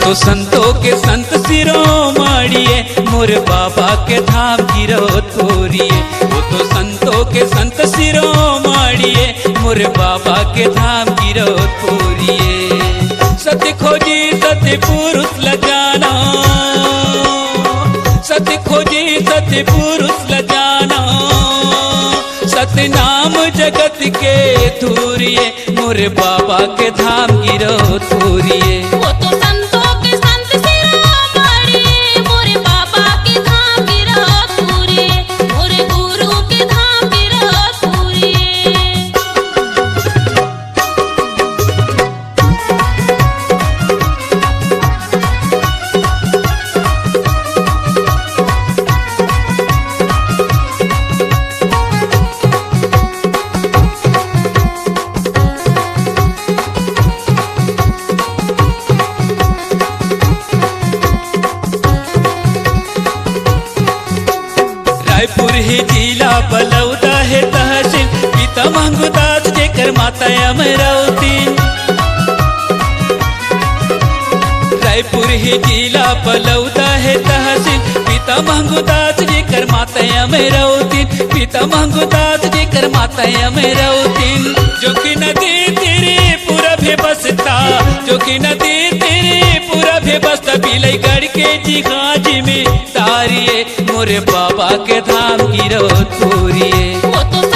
तो संतों के संत शिरोमणिए मोर बाबा के धाम गिरो तोरिए। वो तो संतों के संत शिरोमणिए मोर बाबा के धाम गिरो तोरिए। सत्य खोजी सत्य पुरुष लजाना, सत्य खोजी सत्य पुरुष लजाना, सत्य नाम जगत के धूरिए मोर बाबा के धाम गिरो तोरिए। वो तो संतों के संत शिरोमणि मोरे बाबा के धाम गिरो तोरिए, मोरे गुरु के धाम गिरो तोरिए। रायपुर ही जिला बलौदा है तहसील, पिता मंगुदास जेकर माता अमरावती। रायपुर ही जिला बलौदा है तहसील, पिता मंगुदास जेकर माता अमरावती। पिता मंगुदास जेकर माता अमरावती। जो कि नदी तेरे पूरा भी बसता, जो कि नदी तेरे पूरा भी बसता, बिलई गढ़ के जी गाजी में तारिए मोरे बाबा के धाम गिरो तोरिए। वो तो